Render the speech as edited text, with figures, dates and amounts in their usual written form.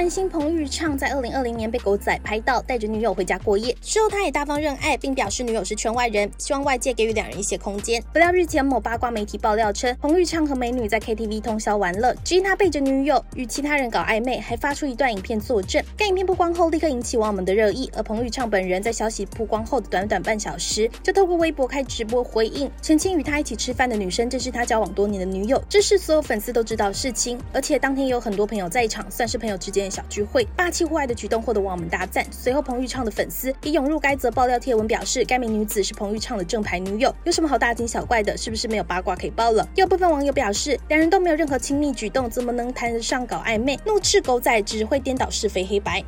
男星彭昱畅在2020年被狗仔拍到带着女友回家过夜，事后他也大方认爱，并表示女友是圈外人，希望外界给予两人一些空间。不料日前某八卦媒体爆料称，彭昱畅和美女在 KTV 通宵玩乐，质疑他背着女友与其他人搞暧昧，还发出一段影片作证。该影片曝光后立刻引起网友们的热议，而彭昱畅本人在消息曝光后的短短半小时，就透过微博开直播回应，澄清与他一起吃饭的女生正是他交往多年的女友，这是所有粉丝都知道的事情。而且当天也有很多朋友在场，算是朋友之间的小聚会。霸气户外的举动获得网友们大赞。随后彭昱畅的粉丝也涌入该则爆料贴文，表示该名女子是彭昱畅的正牌女友，有什么好大惊小怪的？是不是没有八卦可以爆了？也有部分网友表示，两人都没有任何亲密举动，怎么能谈得上搞暧昧？怒斥狗仔只会颠倒是非黑白。